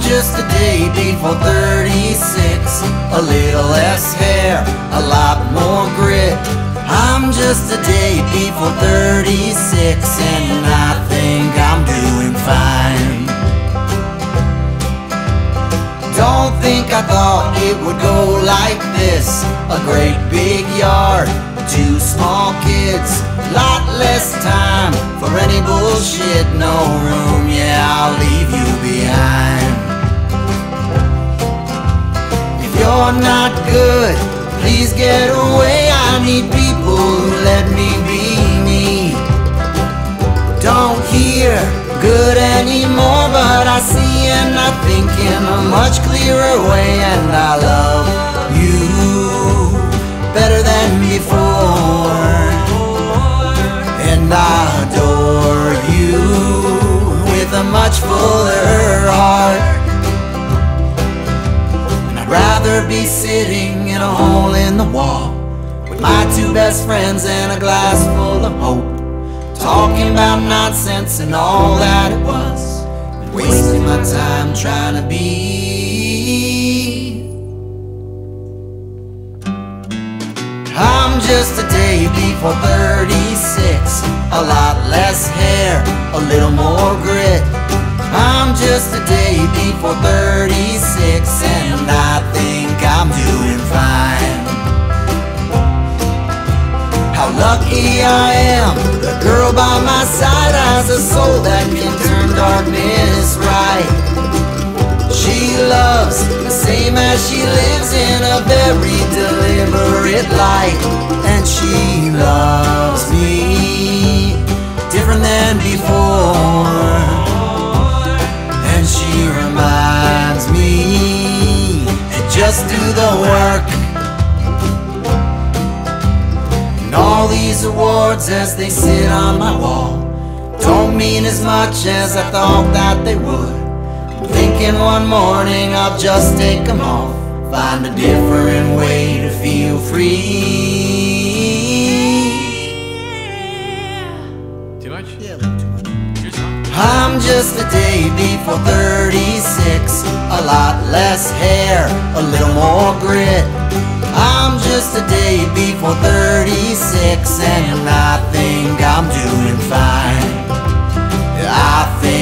just a day before 36. A little less hair, a lot more grit. I'm just a day before 36, and I think I'm doing fine. Don't think I thought it would go like this. A great big yard, 2 small kids, lot less time for any bullshit. No room, yeah, I'll leave you behind. If you're not good, please get away. I need people who let me be me. Don't hear good anymore, but I see and I think in a much clearer way. And I love you better than before, and I adore you with a much fuller heart. And I'd rather be sitting in a hole in the wall with my 2 best friends and a glass full of hope, talking about nonsense and all that it was, and wasting my time trying to be. I'm just a day before 36. A lot less hair, a little more grit. I'm just a day before 36, and I think I'm doing fine. How lucky I am, the girl by my side has a soul that can turn darkness right. She loves the same as she lives in a very deliberate light. And she loves me different than before, and she reminds me to just do the work. And all these awards as they sit on my wall don't mean as much as I thought that they would. I'm thinking one morning I'll just take them off, find a different way to feel free. Too much? Yeah, a little too much. Good song. I'm just a day before 36. A lot less hair, a little more grit. I'm just a day before 36, and I think I'm doing fine. I think